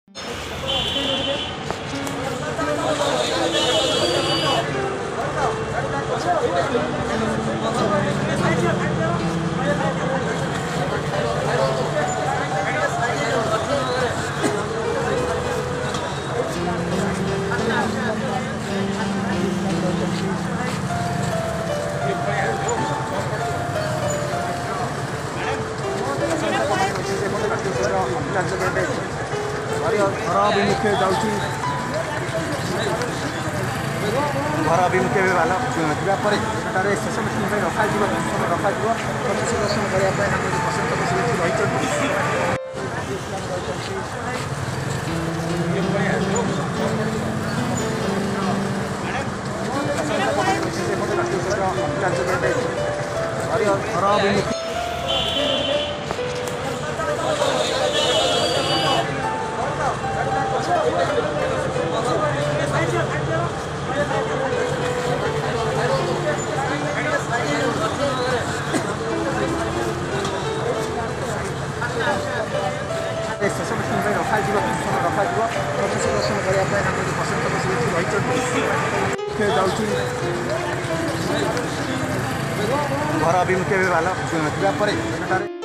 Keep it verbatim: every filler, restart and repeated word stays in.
घर अभिमुखे जाऊँगी घर अभिमुखे जावापर एठार शेष मीटिंग रखा रखा प्रवेश दर्शन करने बसंत बसुमती रही घर अभिमुखे शेष मीटिंग रखा रखा प्रवेश दर्शन करने बसंत बसुमती रही जाऊँगी घर अभिमुखे जावापर